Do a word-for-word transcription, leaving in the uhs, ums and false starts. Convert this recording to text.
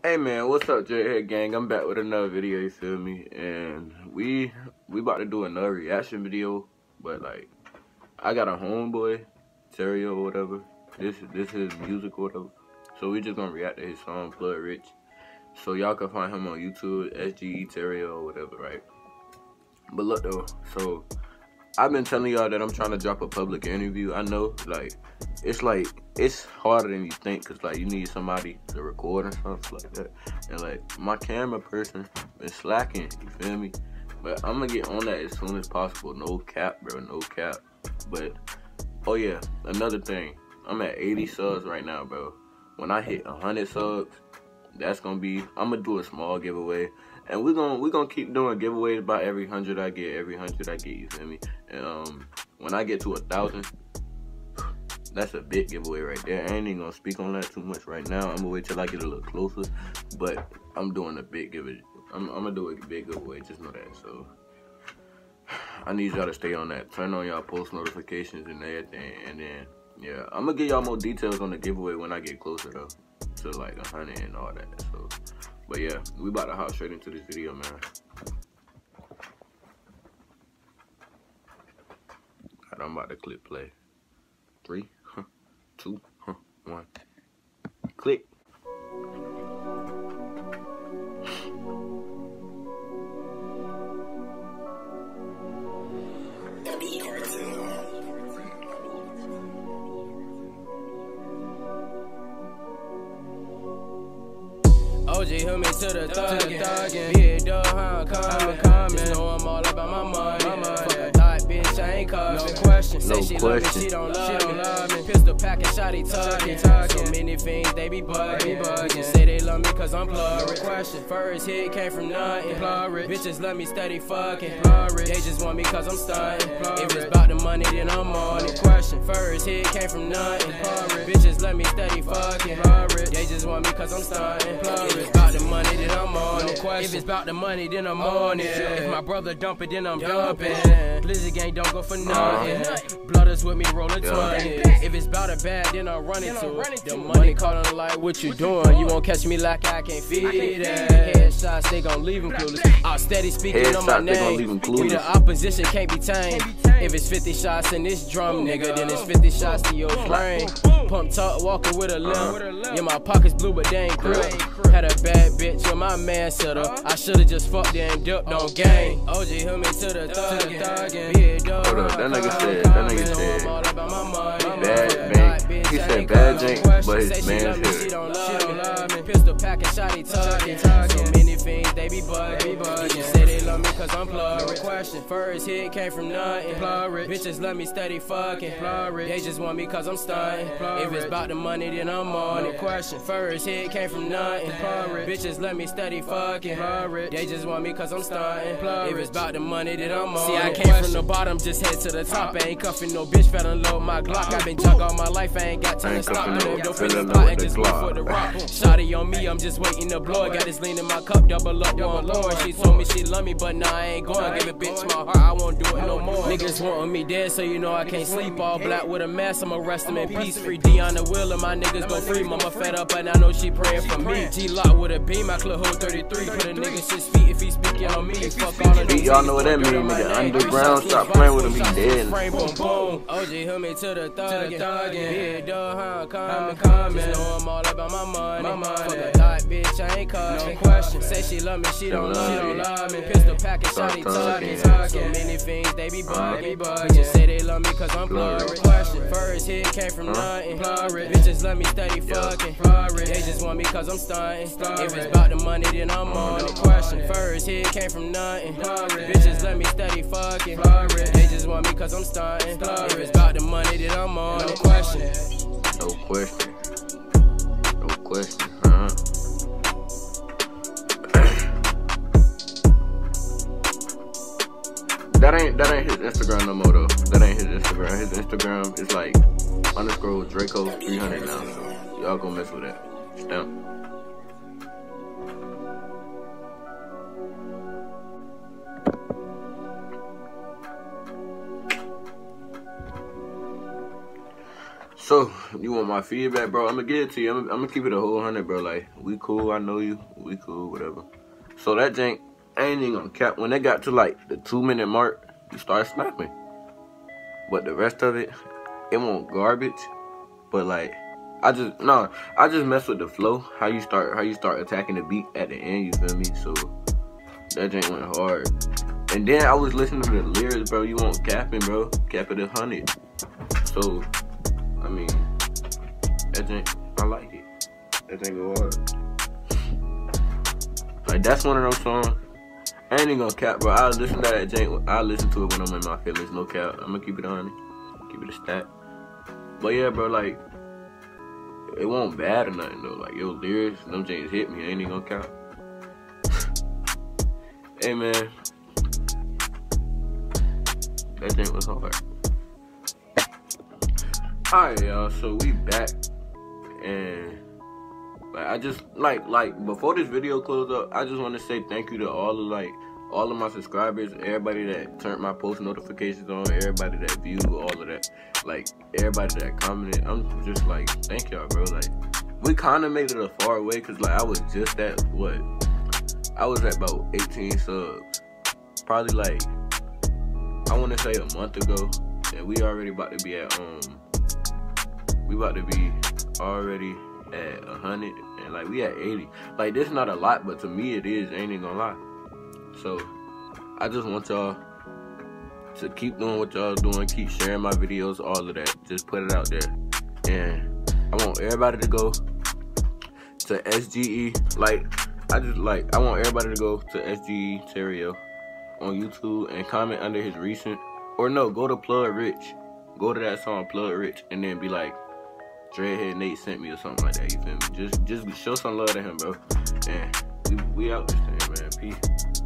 Hey man, what's up, J-Head Gang? I'm back with another video, you feel me? And we we about to do another reaction video, but like I got a homeboy, Terrio or whatever. This this is his music or whatever. So we just gonna react to his song Blood Rich. So y'all can find him on YouTube, S G E Terrio or whatever, right? But look though, so I've been telling y'all that I'm trying to drop a public interview. I know, like, it's like, it's harder than you think, because, like, you need somebody to record and stuff like that. And, like, my camera person is slacking, you feel me? But I'm going to get on that as soon as possible. No cap, bro, no cap. But, oh, yeah, another thing. I'm at eighty subs right now, bro. When I hit one hundred subs, that's going to be, I'm going to do a small giveaway. And we're gonna we're gonna keep doing giveaways by every hundred I get, every hundred I get, you feel me? And um when I get to a thousand, that's a big giveaway right there. I ain't even gonna speak on that too much right now. I'm gonna wait till I get a little closer. But I'm doing a big giveaway. I'm, I'm gonna do a big giveaway, just know that. So I need y'all to stay on that. Turn on y'all post notifications and everything. And then yeah, I'm gonna give y'all more details on the giveaway when I get closer though. To like a hundred and all that. So but yeah, we about to hop straight into this video, man. Alright, I'm about to click play. Three, huh, two, huh, one. Click. O G hook me to the thuggin', big dog, huh, coming, coming. Just know I'm all about my money. Fuck a thought, bitch, I ain't cuffin'. No question. Say no she question. love me, she don't love, she don't love me. Pistol packin', shotty tuggin'. So many things, they be buggin'. Bitches say they love me cause I'm plurrid. Question. First hit came from nothing. Plurrid. Bitches love me steady fucking. Plurrid. They just want me cause I'm stuntin'. If it's about the money, then I'm on it. Question. First hit came from nothing. Plurrid. Bitches love me steady fucking. Plurrid. They just want me cause I'm stuntin'. Plurrid. If it's about the money, then I'm on it. If it's about the money, then I'm on it. If my brother dump it, then I'm dumping. Blizzard gang don't go for nothing. Blooders with me rollin' twenty. If it's about a bad, then I'm running to it. The money callin' like, what you doing? You won't catch me like I can't feed it. Headshots, they gon' leave them clueless. I'll steady speaking on my name. We the opposition can't be tamed. If it's fifty shots in this drum, nigga, then it's fifty shots to your brain. Pump talk, walking with a limp. Yeah, my pockets blue, but they ain't crib. Had a bad bitch with my man set up. I should've just fucked her and dipped on gang. O G hook me to the thuggin', big dog. Hold up, that nigga said, that nigga said, bad bank. He said bad jank, but his man's here. She don't love me. Pistol packin', shotty tuggin'. So many things, they be buggin'. Bitches say they love me cause I'm plurrid. Question. First hit came from nothing. Plurrid. Bitches love me steady fucking. Plurrid. They just want me cause I'm stuntin'. If it's about the money, then I'm on it. Question. First hit came from nothing. Plurrid. Bitches let me steady fucking. Plurrid. They just want me cause I'm stuntin'. If it's about the money, then I'm on it. See, I came from the bottom, just head to the top. I ain't cuffin' no bitch, fell in love my Glock. I been jug all my life, I ain't got time to stop. No, don't finish pot and just wait for the rock. Shotty on me, I'm just waiting to blow it. Got this lean in my cup, double up, one more. She told me she love me, but nah, I ain't going. Give a bitch my heart, I won't do it no more. Niggas wantin' me dead, so you know I can't sleep. All black with a mask, I'ma arrest him in peace. Free D on the wheel, and my niggas go free. Mama fed up, and I know she praying for me. G-Lock with a beam, I clip hole thirty-three. Put a nigga six feet if he speaking on me. Fuck all of them. Y'all know what that mean, nigga. Underground, stop playing with him, he dead. Boom, boom. O G hook me to the thuggin', big dog, huh, coming, coming. Just know I'm all about my money. Fuck a thought, bitch, I ain't cuffin'. No question. Say she love me, she don't love me. Pistol packin', shotty tuggin'. So many things, they be buggin'. Bitches say they love me cause I'm plurrid. Question. First hit came from nothing. Plurrid. Bitches love me steady fucking. Plurrid. They just want me cause I'm stuntin'. If it's about the money, then I'm on it. Question. First hit came from nothing. Plurrid. Bitches let me steady fucking. Plurrid. They just want me cause I'm stuntin'. If it's about the money, then I'm on it. Question. No question. No question, huh? That ain't that ain't his Instagram no more though. That ain't his Instagram. His Instagram is like underscore Draco three hundred now. So y'all gonna mess with that. Stamp. So you want my feedback, bro? I'm gonna give it to you. I'm, I'm gonna keep it a whole hundred, bro. Like, we cool, I know you. We cool, whatever. So that jank, I ain't even gonna cap. When they got to like the two minute mark, you start snapping. But the rest of it, it won't garbage. But like, I just no, I just mess with the flow. How you start, how you start attacking the beat at the end. You feel me? So that jank went hard. And then I was listening to the lyrics, bro. You want capping, bro? Cap it a hundred. So I mean, that jank, I like it. That jank go hard. Like, that's one of those songs. I ain't even gonna cap, bro. I'll listen to that jank. I'll listen to it when I'm in my feelings. No cap. I'm gonna keep it on it. Keep it a stat. But yeah, bro, like, it wasn't bad or nothing, though. Like, yo, lyrics, them janks hit me. I ain't even gonna cap. Hey, man. That jank was hard. Alright, y'all, so we back, and like I just like like before this video closed up, I just want to say thank you to all of like all of my subscribers, everybody that turned my post notifications on, everybody that viewed, all of that, like everybody that commented. I'm just like, thank y'all, bro. Like, we kind of made it a far away, cause like I was just at what I was at about eighteen subs, probably like I want to say a month ago, and we already about to be at um. We about to be already at one hundred, and like we at eighty. Like, this not a lot, but to me it is. Ain't even gonna lie. So I just want y'all to keep doing what y'all doing. Keep sharing my videos, all of that. Just put it out there. And I want everybody to go to S G E. Like, I just like I want everybody to go to S G E Terrio on YouTube and comment under his recent, or no, go to Plug Rich. Go to that song Plug Rich, and then be like, Dreadhead Nate sent me or something like that. You feel me? Just just show some love to him, bro. And we, we out this thing, man. Peace.